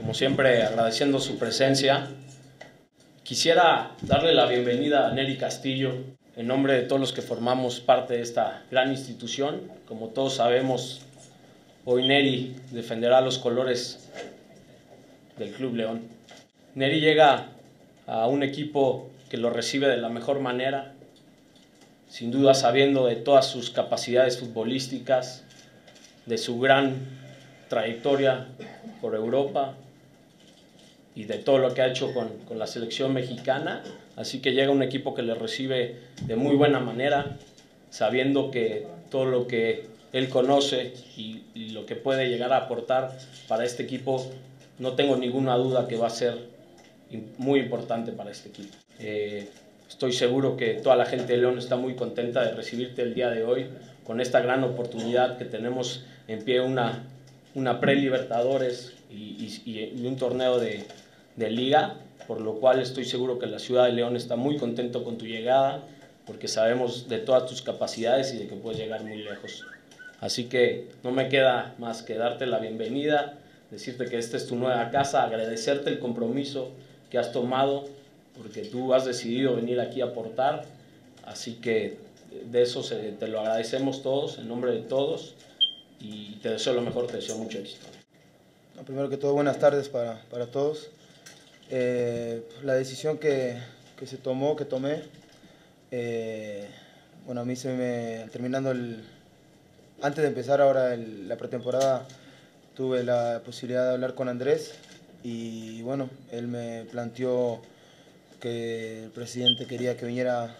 como siempre agradeciendo su presencia. Quisiera darle la bienvenida a Nery Castillo en nombre de todos los que formamos parte de esta gran institución. Como todos sabemos, hoy Nery defenderá los colores del Club León. Nery llega a un equipo que lo recibe de la mejor manera, sin duda sabiendo de todas sus capacidades futbolísticas, de su gran trayectoria por Europa y de todo lo que ha hecho con la selección mexicana. Así que llega un equipo que le recibe de muy buena manera, sabiendo que todo lo que él conoce y lo que puede llegar a aportar para este equipo, no tengo ninguna duda que va a ser muy importante para este equipo. Estoy seguro que toda la gente de León está muy contenta de recibirte el día de hoy con esta gran oportunidad que tenemos en pie, una pre-Libertadores y un torneo de liga, por lo cual estoy seguro que la ciudad de León está muy contento con tu llegada, porque sabemos de todas tus capacidades y de que puedes llegar muy lejos. Así que no me queda más que darte la bienvenida, decirte que esta es tu nueva casa, agradecerte el compromiso que has tomado, porque tú has decidido venir aquí a aportar, así que de eso te lo agradecemos todos, en nombre de todos, y te deseo lo mejor, te deseo mucho éxito. Primero que todo, buenas tardes para todos. La decisión que se tomó, que tomé, bueno, a mí antes de empezar ahora la pretemporada, tuve la posibilidad de hablar con Andrés y bueno, él me planteó que el presidente quería que viniera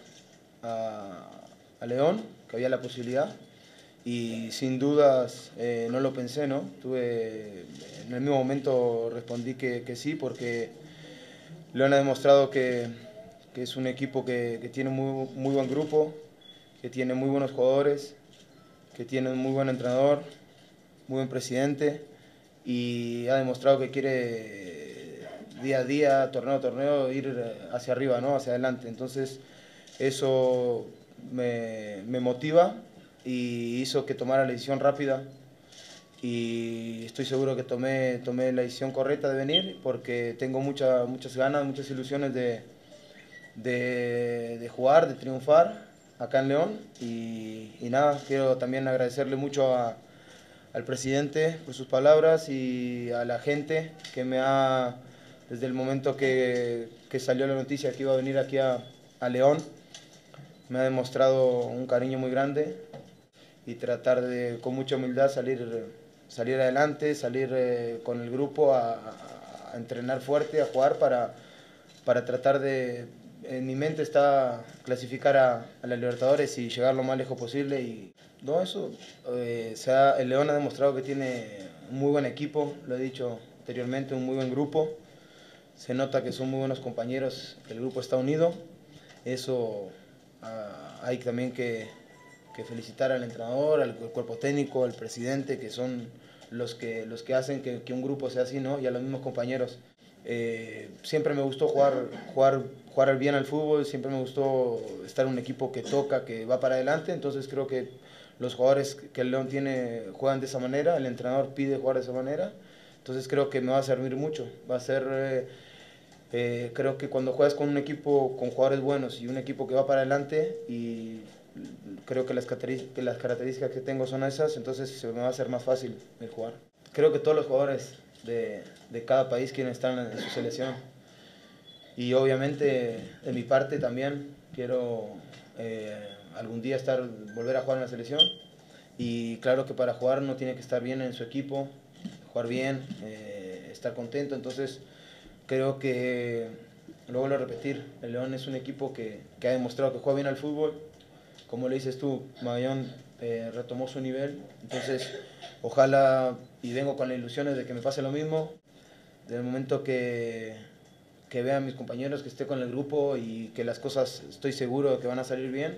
a León, que había la posibilidad. Y sin dudas no lo pensé, ¿no? En el mismo momento respondí que sí, porque León ha demostrado que es un equipo que tiene muy buen grupo, que tiene muy buenos jugadores, que tiene un muy buen entrenador, muy buen presidente, y ha demostrado que quiere día a día, torneo a torneo, ir hacia arriba, ¿no? Hacia adelante. Entonces eso me motiva y hizo que tomara la decisión rápida, y estoy seguro que tomé la decisión correcta de venir, porque tengo muchas ganas, muchas ilusiones de jugar, de triunfar acá en León, y nada, quiero también agradecerle mucho al presidente por sus palabras y a la gente que desde el momento que salió la noticia que iba a venir aquí a León, me ha demostrado un cariño muy grande, y tratar de, con mucha humildad, salir adelante, salir con el grupo a entrenar fuerte, a jugar para tratar de... En mi mente está clasificar a la Libertadores y llegar lo más lejos posible. Y no, el León ha demostrado que tiene un muy buen equipo, lo he dicho anteriormente, un muy buen grupo. Se nota que son muy buenos compañeros, que el grupo está unido. Eso hay también que felicitar al entrenador, al cuerpo técnico, al presidente, que son los que hacen que un grupo sea así, ¿no? Y a los mismos compañeros. Siempre me gustó jugar bien al fútbol, siempre me gustó estar en un equipo que toca, que va para adelante. Entonces creo que los jugadores que el León tiene juegan de esa manera, el entrenador pide jugar de esa manera. Entonces creo que me va a servir mucho. Va a ser... creo que cuando juegas con un equipo con jugadores buenos y un equipo que va para adelante, y creo que las características que tengo son esas, entonces se me va a hacer más fácil el jugar. Creo que todos los jugadores de cada país quieren estar en su selección, y obviamente de mi parte también quiero algún día volver a jugar en la selección. Y claro que para jugar uno tiene que estar bien en su equipo, jugar bien, estar contento. Entonces creo que, lo vuelvo a repetir, el León es un equipo que ha demostrado que juega bien al fútbol. Como le dices tú, Magallón retomó su nivel, entonces ojalá, y vengo con las ilusiones de que me pase lo mismo, del momento que vean mis compañeros que esté con el grupo y que las cosas estoy seguro de que van a salir bien.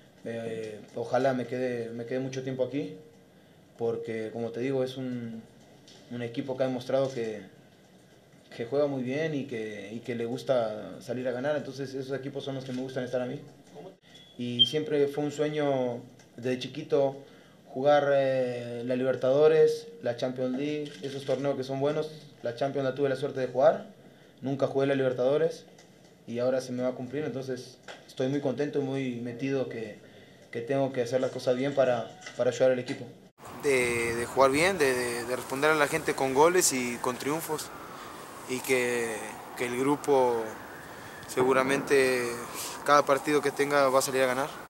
Ojalá me quede mucho tiempo aquí, porque como te digo, es un equipo que ha demostrado que juega muy bien y que le gusta salir a ganar. Entonces esos equipos son los que me gustan estar a mí. Y siempre fue un sueño desde chiquito jugar la Libertadores, la Champions League, esos torneos que son buenos. La Champions la tuve la suerte de jugar, nunca jugué la Libertadores y ahora se me va a cumplir, entonces estoy muy contento y muy metido que tengo que hacer las cosas bien para ayudar al equipo. De jugar bien, de responder a la gente con goles y con triunfos y que el grupo seguramente cada partido que tenga va a salir a ganar.